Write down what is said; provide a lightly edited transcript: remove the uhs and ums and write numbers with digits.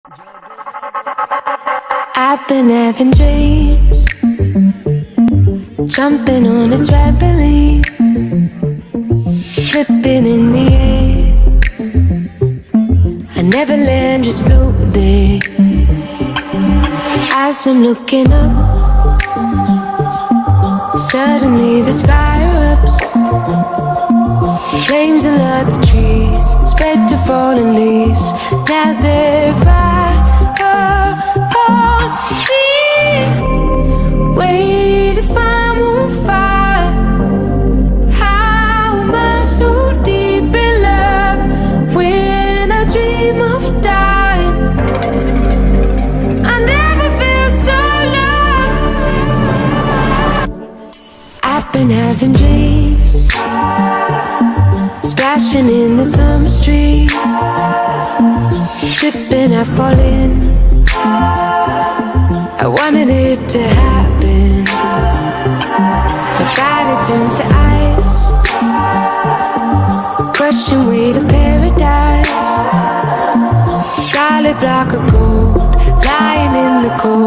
I've been having dreams, jumping on a trampoline, flipping in the air. I never land, just float there. As I'm looking up, suddenly the sky erupts. Flames alert the trees, spread to fallen leaves. Now they're right on me. Wait, if I'm on fire, how am I so deep in love when I dream of dying? I never feel so loved. I've been having dreams, splashing in the summer street, tripping, I fall in. I wanted it to happen. My body turns to ice, crushing weight of paradise. Solid block of gold, lying in the cold.